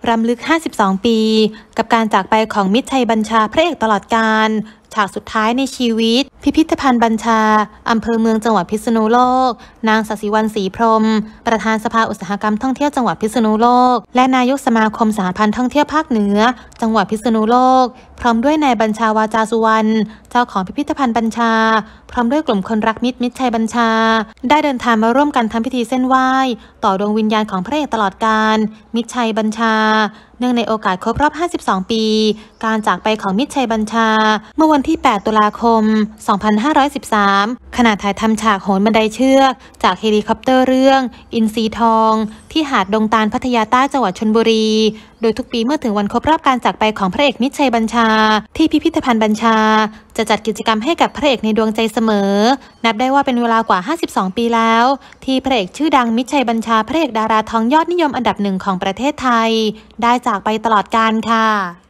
รำลึก 52 ปี กับการจากไปของมิตรชัยบัญชาพระเอกตลอดกาล ฉากสุดท้ายในชีวิต พิพิธภัณฑ์บัญชา อำเภอเมืองจังหวัดพิษณุโลก นางศศิวรรณ ศรีพรหม ประธานสภาอุตสาหกรรมท่องเที่ยวจังหวัดพิษณุโลก และนายกสมาคมสหพันธ์ท่องเที่ยวภาคเหนือ จังหวัดพิษณุโลก พร้อมด้วยนายบัญชาวาจาสุวรรณ เจ้าของพิพิธภัณฑ์บัญชา พร้อมด้วยกลุ่มคนรักมิตรชัยบัญชา ได้เดินทางมาร่วมกันทำพิธีเส้นไหว้ต่อดวงวิญญาณของพระเอกตลอดกาล มิตรชัยบัญชา เนื่องในโอกาสครบรอบ 52 ปี การจากไปของมิตรชัยบัญชา เมื่อวันที่ 8 ตุลาคม 2513 ขณะถ่ายทำฉากโหนบันไดเชือกจากเฮลิคอปเตอร์เรื่องอินทรีทอง ที่หาดดงตาลพัทยาใต้จังหวัดชลบุรี โดยทุกปีเมื่อถึงวันครบรอบการจากไปของพระเอกมิตรชัยบัญชาที่พิพิธภัณฑ์บัญชาจะจัดกิจกรรมให้กับพระเอกในดวงใจเสมอ นับได้ว่าเป็นเวลากว่า 52 ปีแล้วที่พระเอกชื่อดังมิตรชัยบัญชาพระเอกดาราทองยอดนิยมอันดับหนึ่งของประเทศไทยได้จากไปตลอดกาลค่ะ